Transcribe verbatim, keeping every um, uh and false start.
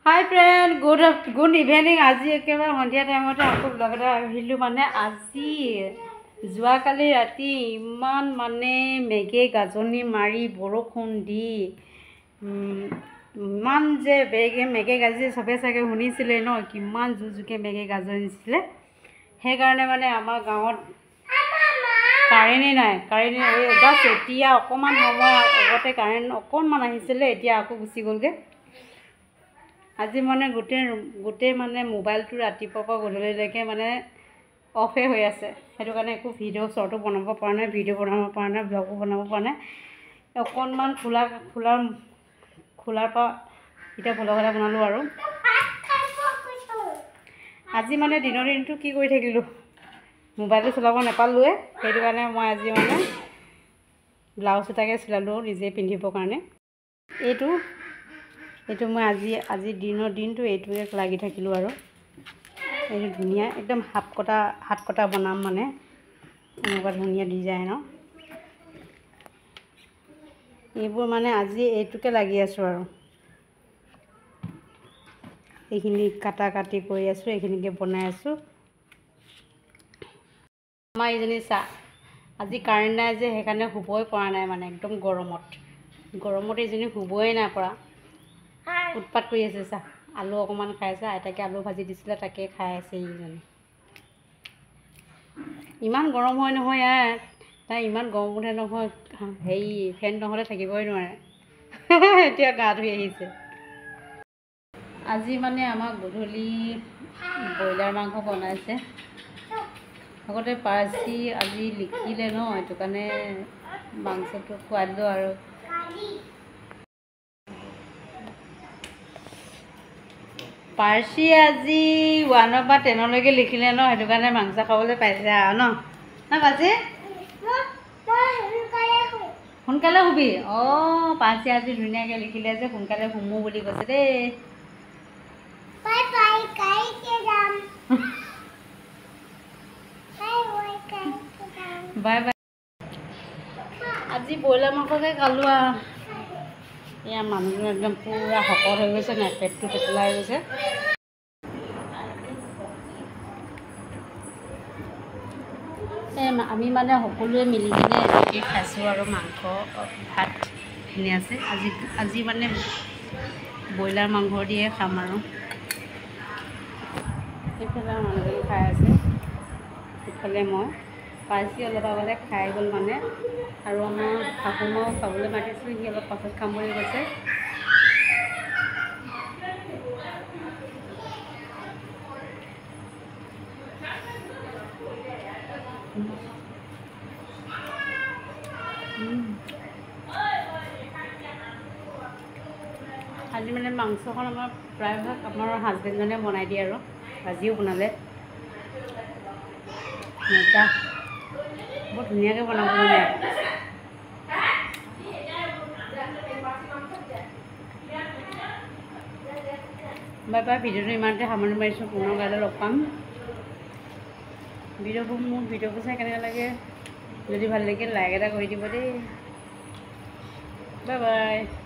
हाय friend good good evening आज एकेबारे सन्धिया टाइमते आपको ब्लग এটা আহিলোঁ মানে আজি যোৱাকালি ৰাতি ইমান মানে মেঘে গাজনি মাৰি বৰষুণ দি ইমান যে বেগে মেঘে গাজি সবে চাগে শুনিছিলে ন কিমান জুজুকে মেঘে গাজনিছিলে সেইকাৰণে মানে আমাৰ গাঁৱত কাৰেণ্ট নাই কাৰেণ্ট জাষ্ট এতিয়া অকমান সময় আগতে কাৰেণ্ট অকণমান আহিছিলে এতিয়া আকৌ গুচি গ'লগে আজি মানে গোটে গোটে মানে মোবাইলটো ৰাতিপুৱাৰ পৰা গধূলিলৈকে মানে অফে হৈ আছে সেইটো কাৰণে একো ভিডিঅ' শ্বৰ্টো বনাব পৰা নাই ভিডিঅ' বনাব পৰা নাই ব্লগো বনাব পৰা নাই অকণমান খোলা খোলা খোলাৰ পৰা এতিয়া ব্লগ এটা বনালোঁ আৰু আজি মানে দিনৰ দিনটো কি কৰি থাকিলোঁ মোবাইলটো চলাব নাপালোৱে সেইটো কাৰণে মই আজি মানে ব্লাউজ এটাকে চিলালোঁ নিজে পিন্ধিবৰ কাৰণে এইটো এইটো মই আজি আজি দিনৰ দিনটো এইটোৱে লাগি থাকিলোঁ আৰু এইটো ধুনীয়া একদম হাত কটা হাত কটা বনাম মানে এনেকুৱা ধুনীয়া ডিজাইন এইবোৰ মানে আজি এইটোকে লাগি আছোঁ আৰু এইখিনি কাটা কাটি কৰি আছোঁ এইখিনিকে বনাই আছোঁ আমাৰ এইজনী চা আজি কাৰেণ্ট নাই যে সেইকাৰণে শুবই পৰা নাই মানে একদম গৰমত গৰমত এইজনী শুবই নাই পৰা উৎপাত কৰি আছে চা আলু অকণমান খাইছে আইতাকে আলু ভাজি দিছিলে তাকে খাই আছে এইজনী ইমান গৰম হয় নহয় ইয়াত তাই ইমান গৰম উঠে নহয় হেৰি ফেন নহ'লে থাকিবই নোৱাৰে এতিয়া গা ধুই আহিছে আজি মানে আমাৰ গধূলি ব্ৰইলাৰ মাংস বনাইছে আগতে পাৰ্চি আজি লিখিলে ন সেইটো কাৰণে মাংসটো খুৱাই দিলোঁ আৰু পাৰ্চি আজি ওৱানৰ পৰা টেনলৈকে লিখিলে ন সেইটো কাৰণে মাংস খাবলৈ পাইছে আৰু ন না পাৰ্চি সোনকালে শুবি অঁ পাৰ্চি আজি ধুনীয়াকৈ লিখিলে যে সোনকালে শুমো বুলি কৈছে দেই বাই বাই আজি ব্ৰইলাৰ মাংসকে খালোঁ আৰু এয়া মানুহজন একদম পুৰা শকত হৈ গৈছে নাই পেটটো পেটলা হৈ গৈছে এই আমি মানে সকলোৱে মিলি কিনে এনেকৈ খাইছোঁ আৰু মাংস ভাত খিনি আছে আজি আজি মানে ব্ৰইলাৰ মাংস দিয়ে খাম আৰু সেইফালে মানুহজনে খাই আছে সেইফালে মই পাৰ্চি অলপ আগতে খাই গ'ল মানে আৰু আমাৰ শাহুমাও খাবলৈ মাতিছোঁ সি অলপ পাছত খাম বুলি কৈছে আজি মানে মাংসখন আমাৰ প্ৰায়ভাগ আমাৰ হাজবেণ্ডজনে বনাই দিয়ে আৰু ভাজিও বনালে মজা বৰ ধুনীয়াকৈ বনাব জানে বাই বাই ভিডিঅ'টো ইমানতে সামৰণি মাৰিছোঁ পুনৰ কাইলৈ লগ পাম ভিডিঅ'বোৰ মোৰ ভিডিঅ'বোৰ চাই কেনেকৈ লাগে যদি ভাল লাগে লাইক এটা কৰি দিব দেই বাই বাই